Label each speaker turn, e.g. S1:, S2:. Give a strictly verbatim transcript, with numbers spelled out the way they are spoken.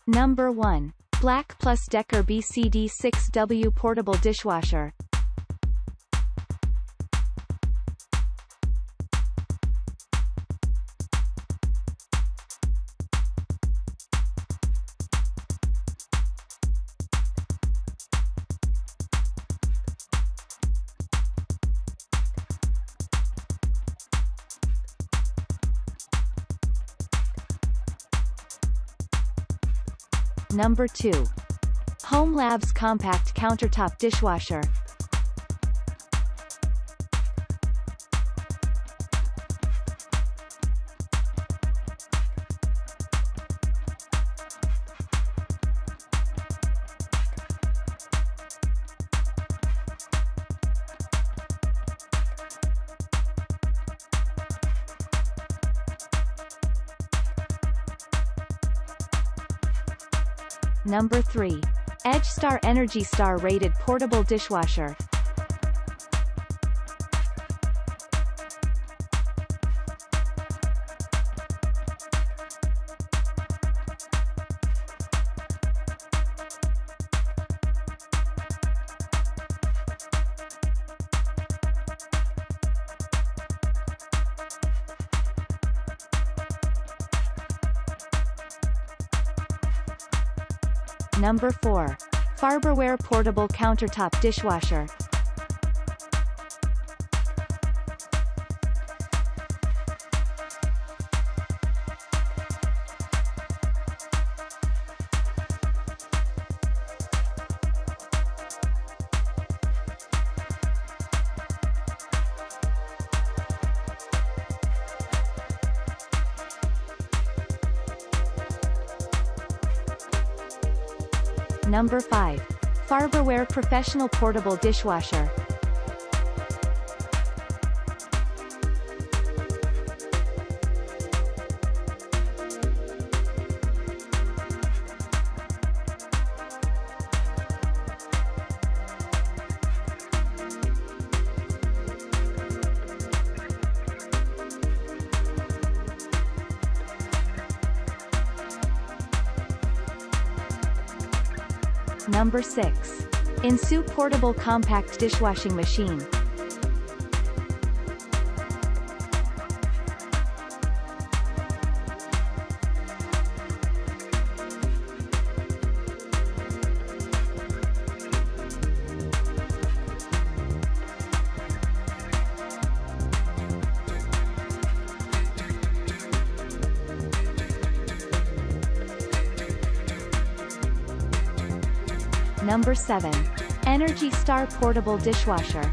S1: Number one. Black Plus Decker B C D six W Portable Dishwasher. Number two. Home Labs Compact Countertop Dishwasher. Number three. Edge Star Energy Star Rated Portable Dishwasher. Number four. Farberware Portable Countertop Dishwasher. Number five. Farberware Professional Portable Dishwasher. Number six. Insu Portable Compact Dishwashing Machine. Number seven. Energy Star Portable Dishwasher.